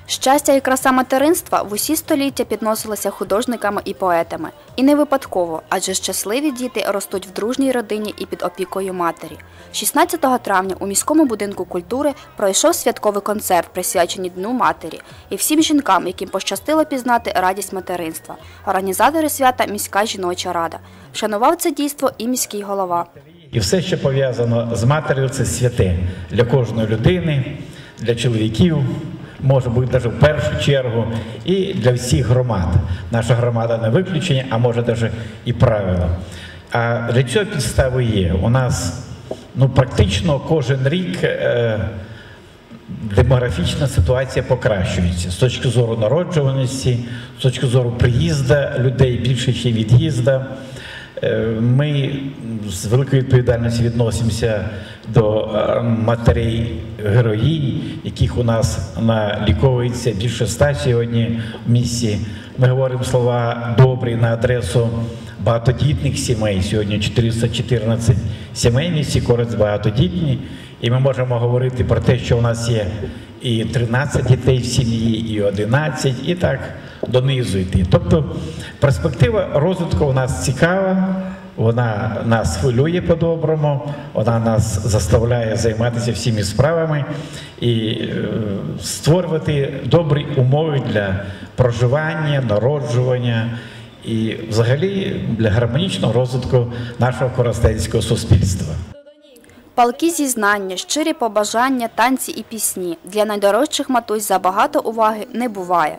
Щастя і краса материнства в усі століття підносилися художниками і поетами. І не випадково, адже щасливі діти ростуть в дружній родині і під опікою матері. 16 травня у міському будинку культури пройшов святковий концерт, присвячений Дню матері, і всім жінкам, яким пощастило пізнати радість материнства. Організатори свята – міська жіноча рада. Вшанував це дійство і міський голова. І все, що пов'язано з матер'ю, це святе для кожної людини, для чоловіків, може бути навіть в першу чергу, і для всіх громад. Наша громада не виключення, а може навіть і правило. А для цього підстави є. У нас практично кожен рік демографічна ситуація покращується з точки зору народжуваності, з точки зору приїзду людей більше, ніж від'їзду. Ми з великою відповідальністю відносимося до матерей-героїнь, яких у нас наліковується більше 100 сьогодні в місті. Ми говоримо слова добрі на адресу багатодітних сімей. Сьогодні 414 сімей в місті Корець багатодітні. І ми можемо говорити про те, що у нас є і 13 дітей в сім'ї, і 11, і так донизу йти. Тобто перспектива розвитку у нас цікава, вона нас хвилює по-доброму, вона нас заставляє займатися всіми справами і створювати добрі умови для проживання, народжування і взагалі для гармонічного розвитку нашого коростенського суспільства. Палкі зізнання, щирі побажання, танці і пісні. Для найдорожчих матусь забагато уваги не буває.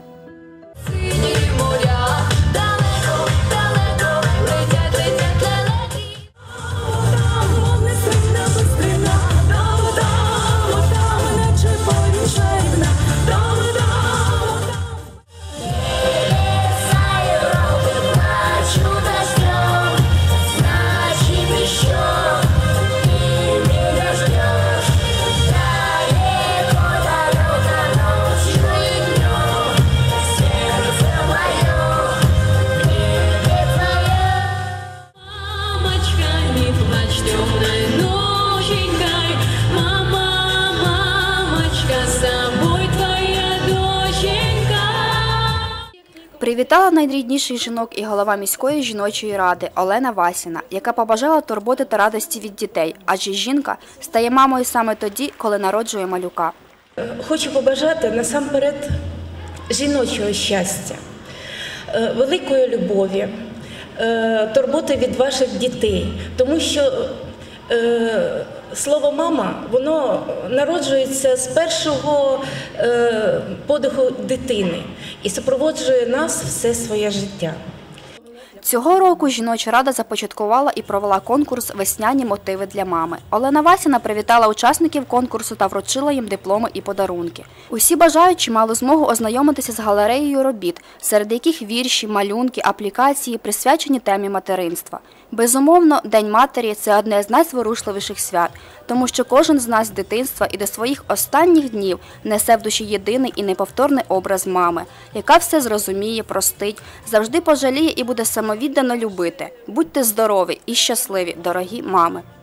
Привітала найрідніших жінок і голова міської жіночої ради Олена Васіна, яка побажала турботи та радості від дітей, адже жінка стає мамою саме тоді, коли народжує малюка. Хочу побажати насамперед жіночого щастя, великої любові, турботи від ваших дітей, тому що слово «мама», воно народжується з першого подиху дитини і супроводжує нас все своє життя. Цього року жіноча рада започаткувала і провела конкурс «Весняні мотиви для мами». Олена Васіна привітала учасників конкурсу та вручила їм дипломи і подарунки. Усі бажаючі мали змогу ознайомитися з галереєю робіт, серед яких вірші, малюнки, аплікації присвячені темі материнства. Безумовно, День матері – це одне з найзворушливіших свят, тому що кожен з нас з дитинства і до своїх останніх днів несе в душі єдиний і неповторний образ мами, яка все зрозуміє, простить, завжди пожаліє і буде самовіддано любити. Будьте здорові і щасливі, дорогі мами!